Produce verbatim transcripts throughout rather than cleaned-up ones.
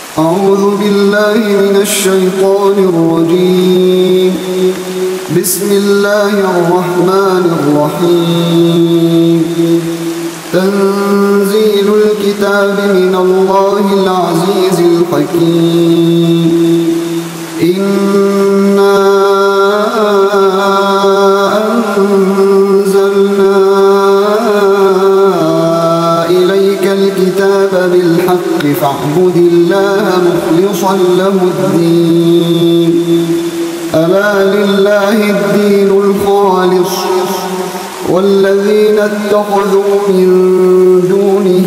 أعوذ بالله من الشيطان الرجيم. بسم الله الرحمن الرحيم. تنزيل الكتاب من الله العزيز الحكيم. إنا أنزلنا إليك الكتاب بالحق فاعبد الله مخلصا له الدين. ألا لله الدين الخالص والذين اتخذوا من دونه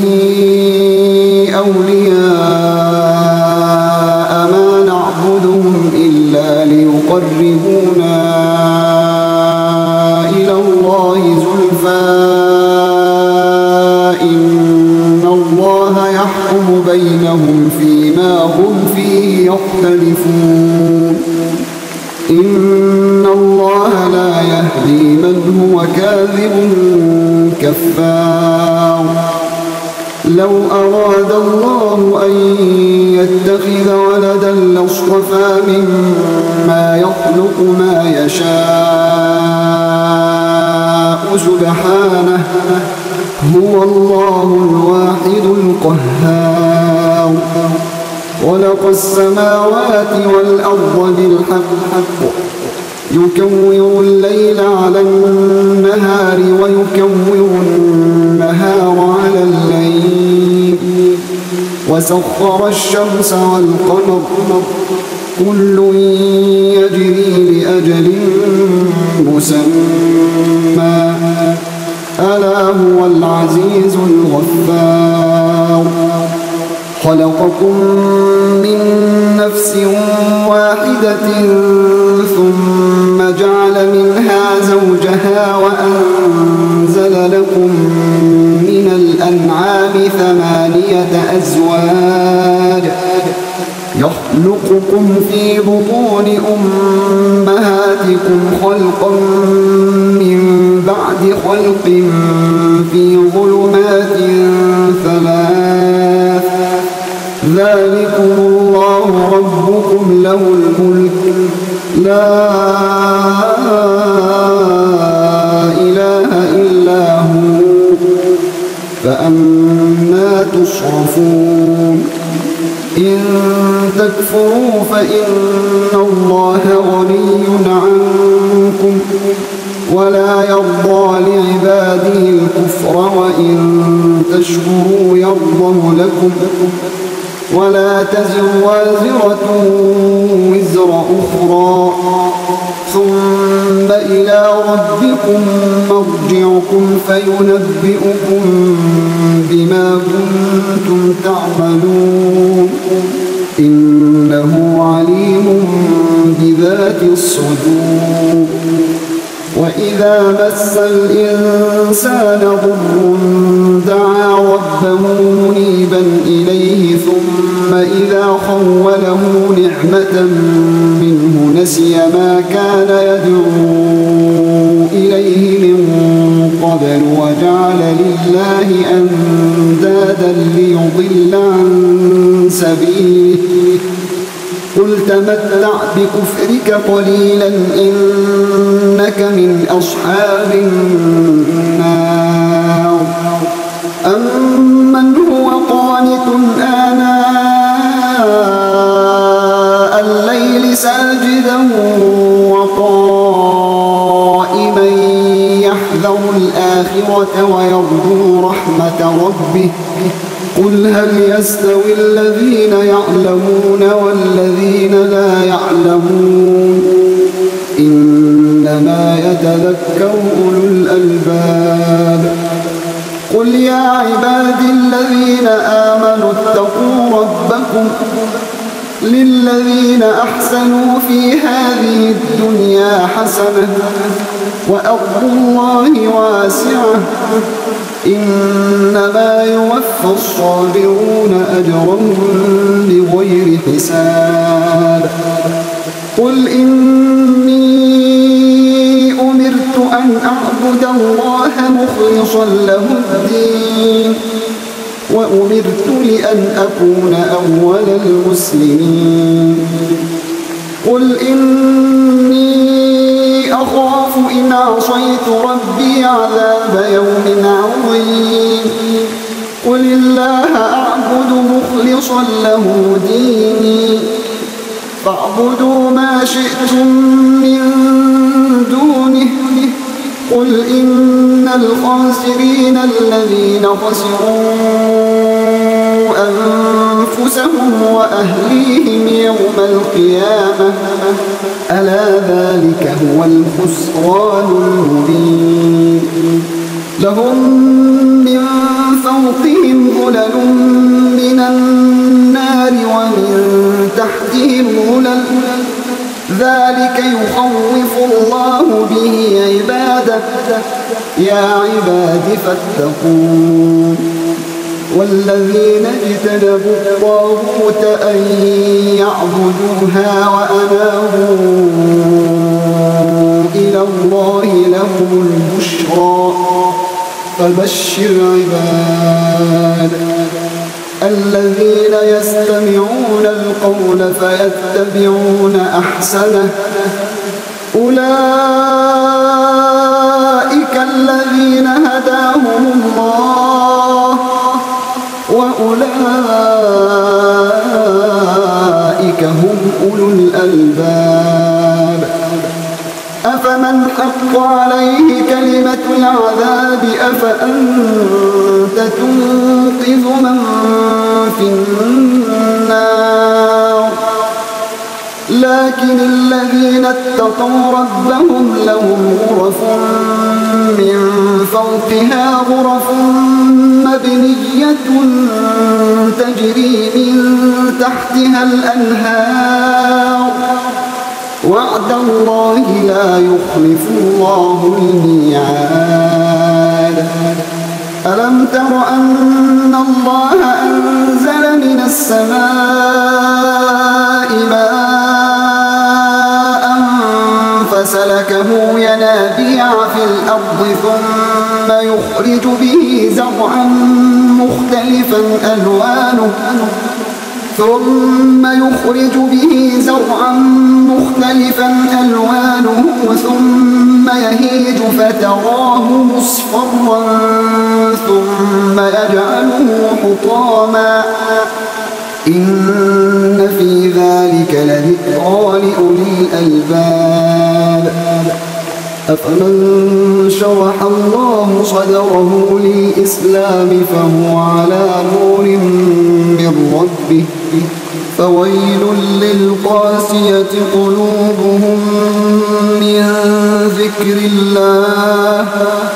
أولياء ما نعبدهم إلا ليقربونا إلى الله زلفى إن الله يحكم بينهم فيما هم فيه يختلفون. إن الله لا يهدي من هو كاذب كفار. لو أراد الله أن يتخذ ولدا لاصطفى مما يخلق ما يشاء سبحانه هو الله الواحد القهار. خلق السماوات والأرض بالحق يكور الليل على النهار ويكور النهار على الليل وسخر الشمس والقمر كل يجري لأجل مسمى ألا هو العزيز الغفار. خلقكم من نفس واحدة ثم جعل منها زوجها وأنزل لكم من الأنعام ثمانية أزواج يخلقكم في بطون أمهاتكم خلقا من بعد خلق في ظلمات ثلاث ذلكم الله ربكم له الملك لا إله إلا هو فأنا تصرفون. إن تكفروا فإن الله غني عنكم ولا يرضى لعباده الكفر وإن تشكروا يرضه لكم ولا تزر وازرة وزر أخرى ثم إلى ربكم مرجعكم فينبئكم بما كنتم تعملون إنه عليم بذات الصدور. وإذا مس الإنسان ضر دعا ربه منيبا إليه ثم إذا خوله نعمة منه نسي ما كان يدعو إليه من قبل وجعل لله أندادا ليضل عن سبيله قل تمتع بكفرك قليلا إنك من أصحاب النار. أمن هو قانت آناء الليل ساجدا وقائما يحذر الآخرة ويرجو رحمة ربه قل هل يستوي الذين يعلمون والذين لا يعلمون إنما يتذكر أولو الألباب. قل يا عبادي الذين آمنوا اتقوا ربكم للذين أحسنوا في هذه الدنيا حسنة وأرض الله واسعة إنما يوفى الصابرون أجرهم بغير حساب. قل إني أمرت أن أعبد الله مخلصا له الدين وأمرت لأن أكون أول المسلمين قل إني أخاف إن عصيت ربي عذاب يوم عظيم قل الله أعبد مخلصا له ديني فاعبدوا ما شئتم من دونه قل إن الخاسرين الذين خسروا أنفسهم وأهليهم يوم القيامة ألا ذلك هو الخسران المبين لهم من فوقهم ظلل من النار ومن تحتهم ظلل ذلك يخوف الله به عباده يا عباد فاتقون والذين اجتنبوا الطاغوت أن يعبدوها وأنابوا إلى الله لهم البشرى فبشر عباد الذين يستمعون القول فيتبعون أحسنه أولئك الذين هداهم الله وأولئك هم أولو الألباب أفمن حق عليه كلمة العذاب أفأنت تنقذ من في النار لكن الذين اتقوا ربهم لهم غرف من فوقها غرف مبنية تجري من تحتها الأنهار وعد الله لا يخلف الله الميعاد ألم تر أن الله أنزل من السماء ماء فسلكه ينابيع في الأرض ثم يخرج به زرعا مختلفا ألوانه ثم يخرج به زرعا مختلفا ألوانه ثم يهيج فتراه مصفرا ثم يجعله حطاما إن في ذلك لذكرى لأولي الألباب أفمن شرح الله صدره للإسلام فهو على نور من ربه فويل للقاسية قلوبهم من ذكر الله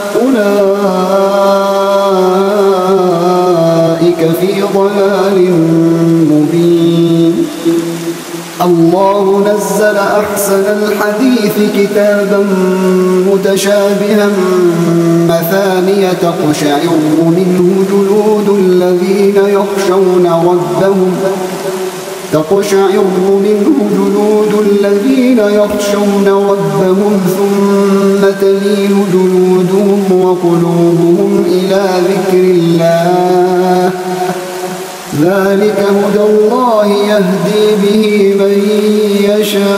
أولئك في ضلال مبين الله نزل أحسن الحديث كتابا متشابها مثانية تقشعر منه جلود الذين يخشون ربهم تقشعر منه جلود الذين يخشون ربهم ثم تلين جلودهم وقلوبهم إلى ذكر الله ذلك هدى الله يهدي به من يشاء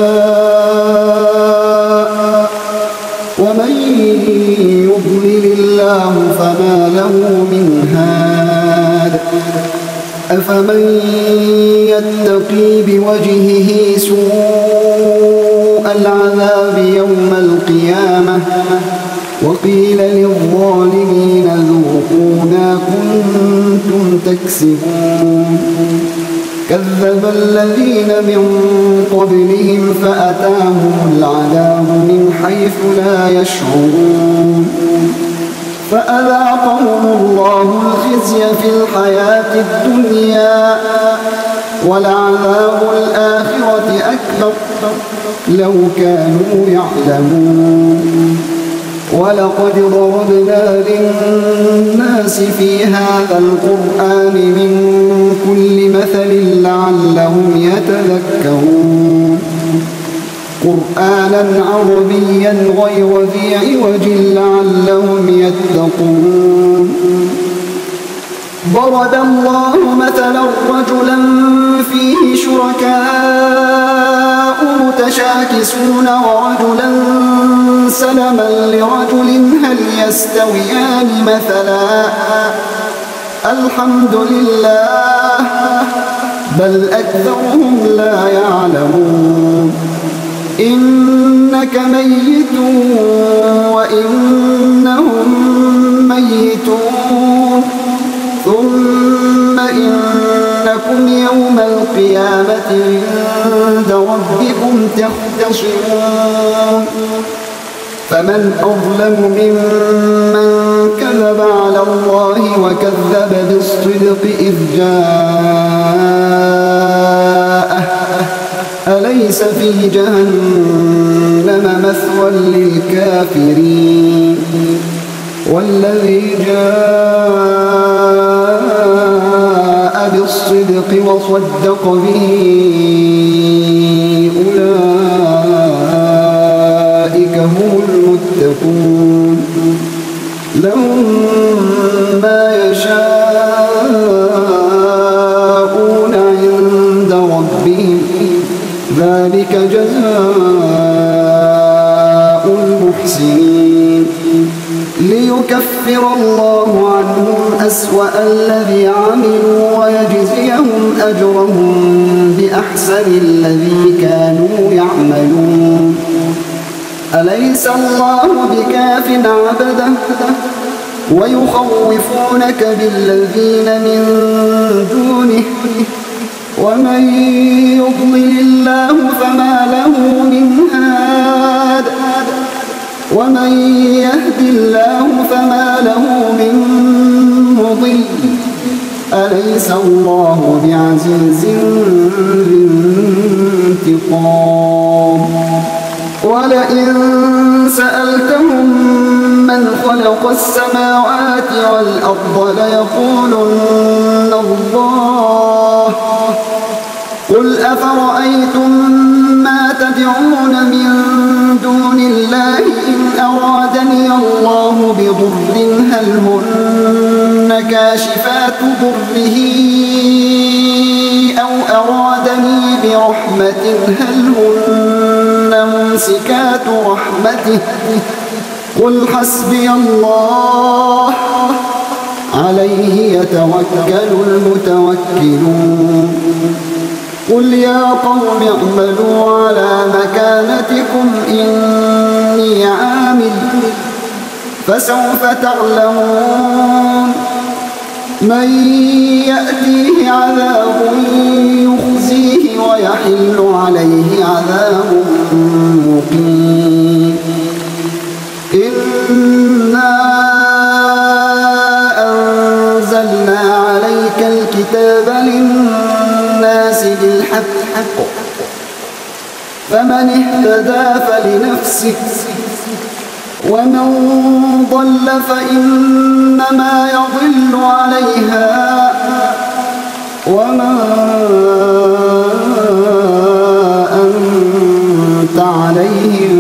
ومن يضلل الله فما له من هاد أفمن يتقي بوجهه سوء العذاب يوم القيامة وقيل للظالمين ذوقوا ما كنتم تكسبون كذب الذين من قبلهم فأتاهم العذاب من حيث لا يشعرون فأذاقهم الله الخزي في الحياة الدنيا ولعذاب الآخرة أكبر لو كانوا يعلمون ولقد ضربنا للناس في هذا القرآن من كل مثل لعلهم يتذكرون قرآنا عربيا غير ذي عوج لعلهم يتقون ضرب الله مثلا رجلا فيه شركاء متشاكسون ورجلا سلما لرجل هل يستويان مثلا الحمد لله بل أكثرهم لا يعلمون إنك ميت وإنهم ميتون ثم إنكم يوم القيامة عند ربكم تختصمون فمن أظلم ممن كذب على الله وكذب بالصدق إذ جاءه أليس في جهنم مثوى للكافرين والذي جاء بالصدق وصدق به أولئك هم المتقون لهم ما يشاءون عند ربهم ذلك جزاء المحسنين ليكفر الله عنهم أسوأ الذي عملوا ويجزيهم أجرهم بأحسن الذي كانوا يعملون أليس الله بكاف عبده ويخوفونك بالذين من دونه ومن يضلل الله فما له من هاد ومن يهد الله فما له من مضل أليس الله بعزيز ذي انتقام ولئن سألتهم من خلق السماوات والأرض ليقولن الله قل أفرأيتم ما تدعون من دون الله إن أرادني الله بضر هل هن كاشفات ضره أو أرادني برحمة هل هن ممسكات رحمته قل حسبي الله عليه يتوكل المتوكلون قل يا قوم اعملوا على مكانتكم إني عامل فسوف تعلمون من يأتيه عذاب يخزيه ويحل عليه عذاب مقيم إنا أنزلنا عليك الكتاب للناس بالحق فمن اهتدى فلنفسه ومن ضل فإنما يضل عليها وما أنت عليهم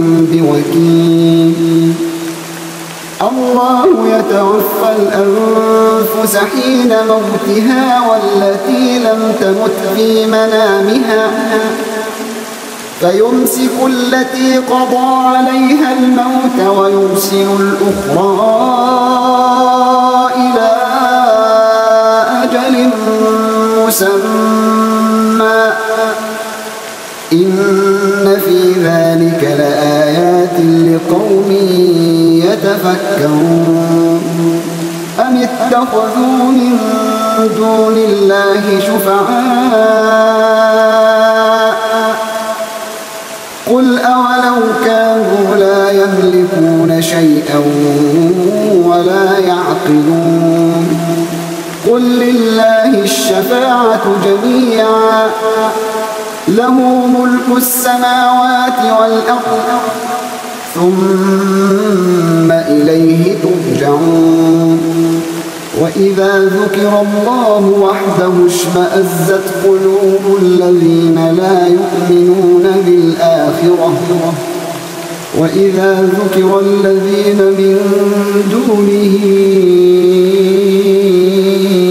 بوكيل الله يتوفى الأنفس حين موتها والتي لم تمت في منامها فيمسك التي قضى عليها الموت ويرسل الأخرى إلى أجل مسمى إن في ذلك لآيات لقوم يتفكرون أم اتخذوا من دون الله شفعاء قل أولو كانوا لا يملكون شيئا ولا يعقلون قل لله الشفاعة جميعا له ملك السماوات والأرض ثم إليه ترجعون وإذا ذكر الله وحده اشمأزت قلوب الذين لا يؤمنون بالآخرة وإذا ذكر الذين من دونه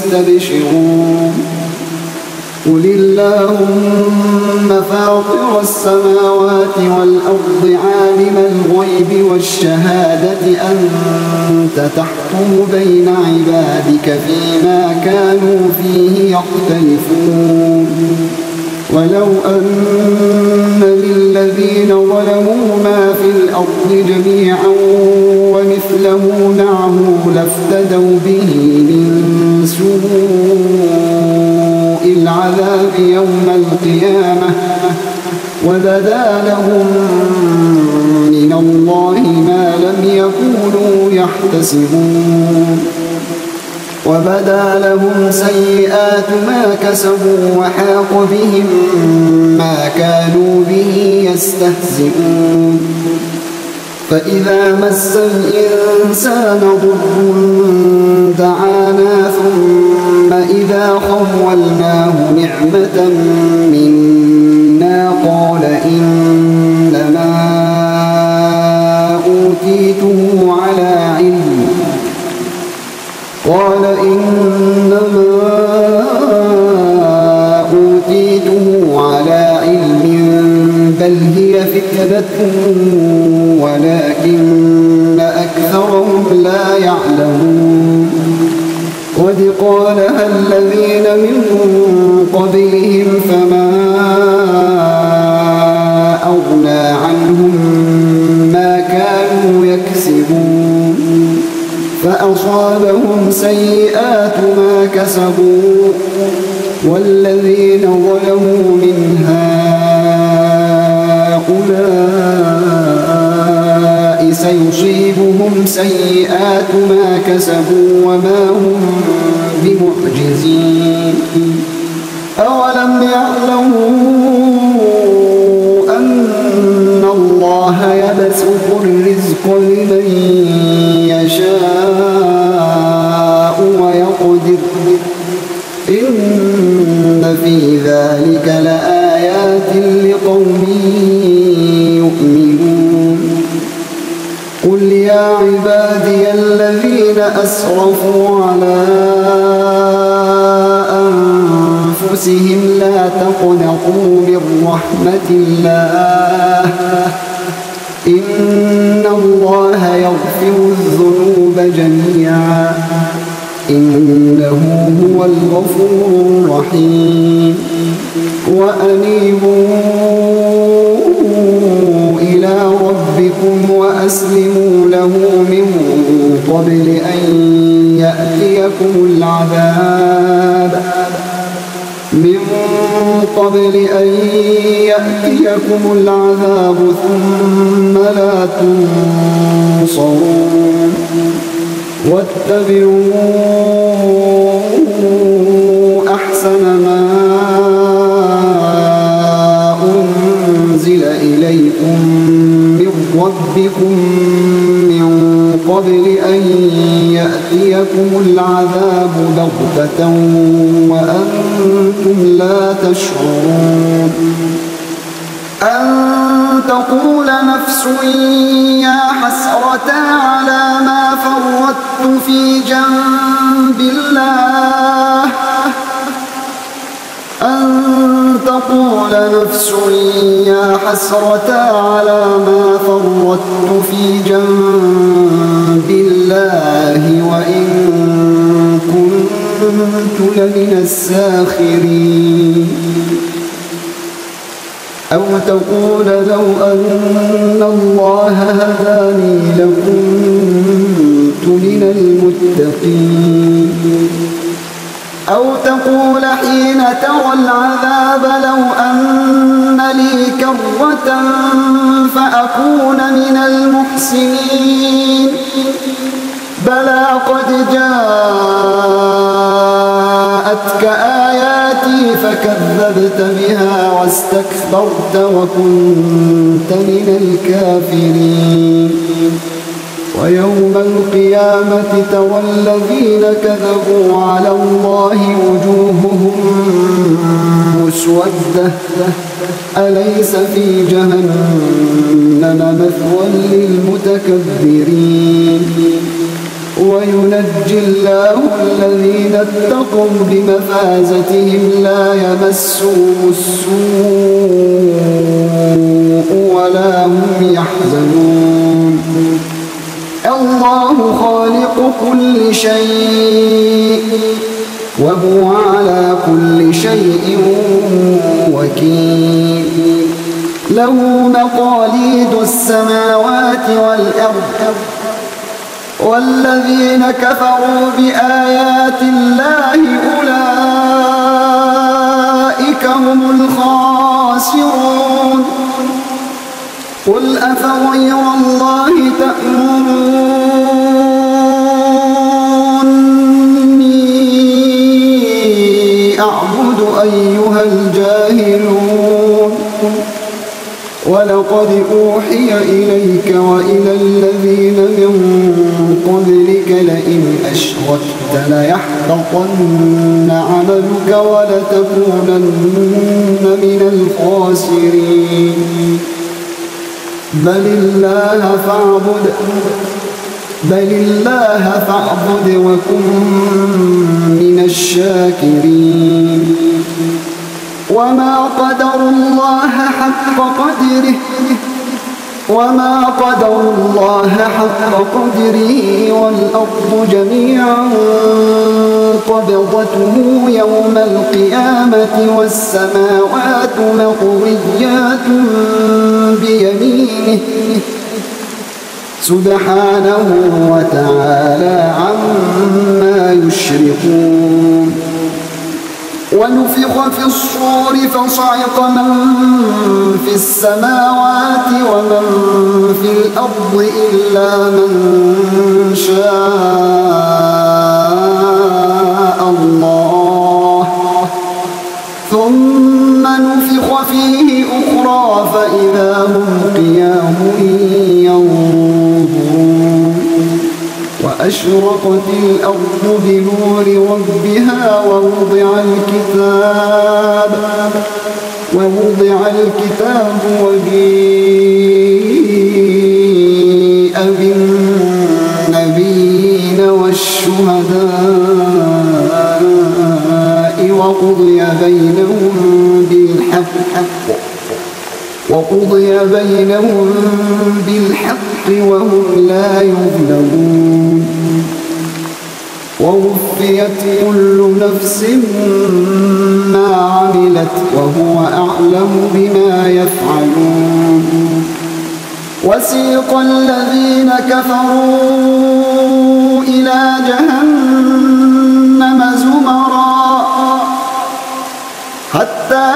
يستبشرون قل اللهم فاطر السماوات والأرض عالم الغيب والشهادة أنت تحكم بين عبادك فيما كانوا فيه يختلفون ولو أن للذين ظلموا ما في الأرض جميعا ومثله معه لافتدوا به من سوء العذاب يوم القيامة وبدا لهم من الله ما لم يكونوا يحتسبون وبدا لهم سيئات ما كسبوا وحاق بهم ما كانوا به يستهزئون فإذا مس الإنسان ضر دعانا ثم إذا خولناه نعمة منا قال إنما أوتيته على علم قال إنما أوتيته على علم بل هي فتنة ولكن أكثرهم لا يعلمون قد قالها الذين من قبلهم فما أغنى عنهم ما كانوا يكسبون فأصابهم سيئات ما كسبوا والذين ظلموا من هؤلاء سيصيبهم سيئات ما كسبوا وما هم بمعجزين أولم يعلموا أن الله يبسط الرزق لمن يشاء ويقدر إن في ذلك لآيات لقوم يؤمنون قل يا عبادي الذين أسرفوا على أنفسهم لا تقنطوا من رحمة الله إن الله يغفر الذنوب جميعا إنه هو الغفور الرحيم وأنيبوا إلى ربكم وأسلموا له من قبل أن يأتيكم العذاب من قبل أن يأتيكم العذاب ثم لا تنصرون واتبعوا أحسن ما أنزل إليكم من ربكم من قبل أن يأتيكم العذاب بغتة وأنتم لا تشعرون أن تقول نفس يا حسرة على ما فرطت في جنب الله أن تقول نفس يا حسرة على ما فرطت في جنب الله وإن كنت لمن الساخرين أو تقول لو أن الله هداني لكنت من المتقين أو تقول حين ترى العذاب لو أن لي كرة فأكون من المحسنين بلى قد جاءتك آياتي فكذبت بها واستكبرت وكنت من الكافرين ويوم القيامة ترى الذين كذبوا على الله وجوههم مسودة أليس في جهنم مثوى للمتكبرين وينجي الله الذين اتقوا بمفازتهم لا يمسهم السوء ولا هم يحزنون الله خالق كل شيء وهو على كل شيء وكيل له مقاليد السماوات والأرض والذين كفروا بآيات الله أولئك هم الخاسرون قل أفغير الله تأمروني أعبد أيها الجاهلون ولقد أوحي إليك وإلى الذين من قبلك لئن أشركت ليحبطن عملك ولتكونن من الخاسرين بل الله فاعبد بل الله فاعبد وكن من الشاكرين وما قدر الله حق قدره وما قدر الله حق قدره والأرض جميعا قبضته يوم القيامة والسماوات مطويات بيمينه سبحانه وتعالى عما يشركون ونفخ في الصور فصعق من في السماوات ومن في الأرض إلا من شاء الله ثم نفخ فيه أخرى فإذا هم قيام ينظرون وأشرقت الأرض بنور ربها ووضع الكتاب ووضع الكتاب وجيء بالنبيين والشهداء وقضي بينهم بالحق وقضي بينهم بالحق وهم لا يظلمون ووفيت كل نفس ما عملت وهو أعلم بما يفعلون وسيق الذين كفروا إلى جهنم زمرا حتى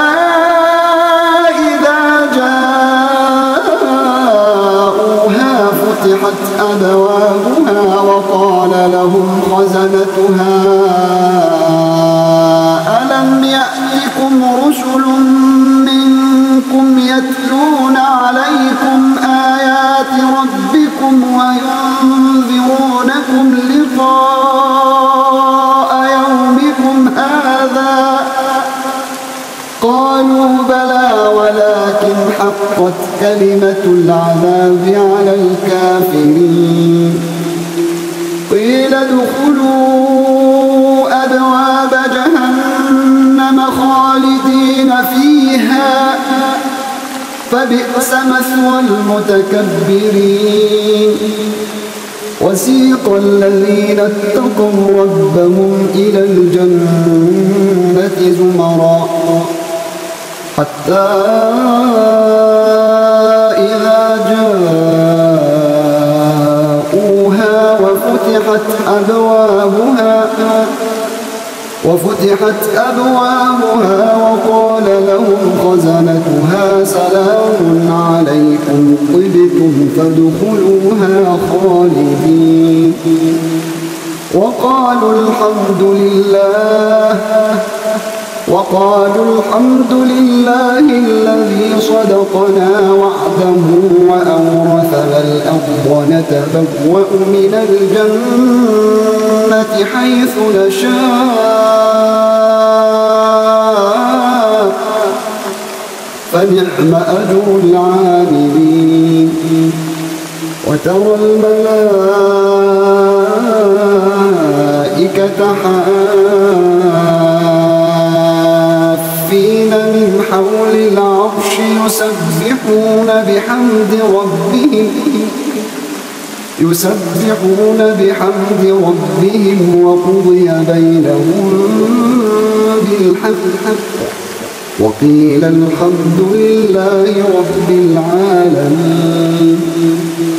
فتحت أبوابها وقال لهم خزنتها ألم يأتكم رسل منكم يتلون عليكم آيات ربكم وينذرونكم لقاء يومكم هذا قالوا بلى ولكن حقت كلمة العذاب على الكافرين قيل ادخلوا أبواب جهنم خالدين فيها فبئس مثوى المتكبرين وسيق الذين اتقوا ربهم إلى الجنة زمرا حتى إذا جاءوها وفتحت أبوابها وفتحت أبوابها وقال لهم خزنتها سلام عليكم طبتم فادخلوها خالدين وقالوا الحمد لله وقالوا الحمد لله الذي صدقنا وعده وأورثنا الأرض نتبوأ من الجنة حيث نشاء فنعم أجر العاملين وترى الملائكة حافين من حول العرش يسبحون بحمد ربهم يسبحون بحمد ربهم وقضي بينهم بالحق وقيل الحمد لله رب العالمين.